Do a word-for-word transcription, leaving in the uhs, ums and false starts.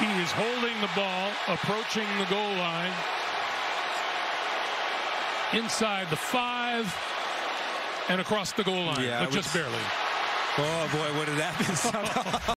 He is holding the ball, approaching the goal line. Inside the five and across the goal line, yeah, but just barely. Oh, boy, what did that mean?